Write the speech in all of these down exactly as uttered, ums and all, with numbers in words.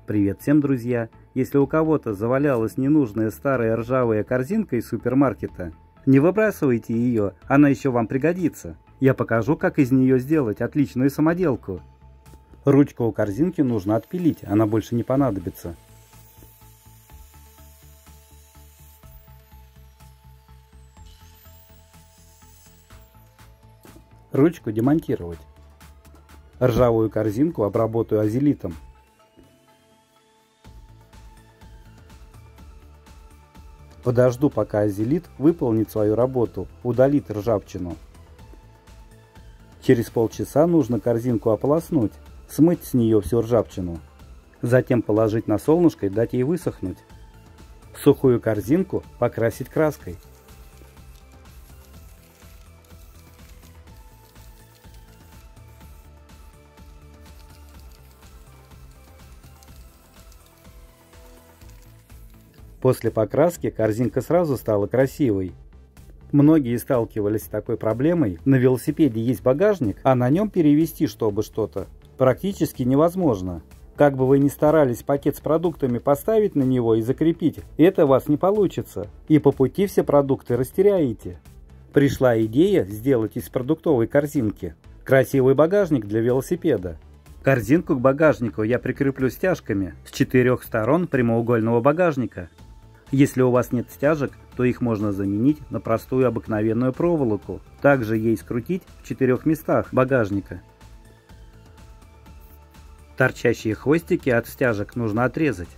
Привет всем, друзья! Если у кого-то завалялась ненужная старая ржавая корзинка из супермаркета, не выбрасывайте ее, она еще вам пригодится. Я покажу, как из нее сделать отличную самоделку. Ручку у корзинки нужно отпилить, она больше не понадобится. Ручку демонтировать. Ржавую корзинку обработаю азелитом. Подожду, пока азелит выполнит свою работу, удалит ржавчину. Через полчаса нужно корзинку ополоснуть, смыть с нее всю ржавчину. Затем положить на солнышко и дать ей высохнуть. Сухую корзинку покрасить краской. После покраски корзинка сразу стала красивой. Многие сталкивались с такой проблемой. На велосипеде есть багажник, а на нем перевезти чтобы что-то практически невозможно. Как бы вы ни старались пакет с продуктами поставить на него и закрепить, это у вас не получится. И по пути все продукты растеряете. Пришла идея сделать из продуктовой корзинки красивый багажник для велосипеда. Корзинку к багажнику я прикреплю стяжками с четырех сторон прямоугольного багажника. Если у вас нет стяжек, то их можно заменить на простую обыкновенную проволоку. Также ей скрутить в четырех местах багажника. Торчащие хвостики от стяжек нужно отрезать.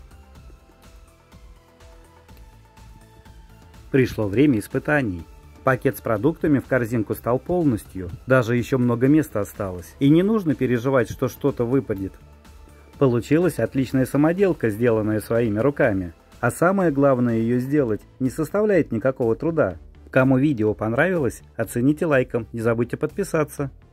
Пришло время испытаний. Пакет с продуктами в корзинку стал полностью. Даже еще много места осталось. И не нужно переживать, что что-то выпадет. Получилась отличная самоделка, сделанная своими руками. А самое главное, ее сделать не составляет никакого труда. Кому видео понравилось, оцените лайком, не забудьте подписаться.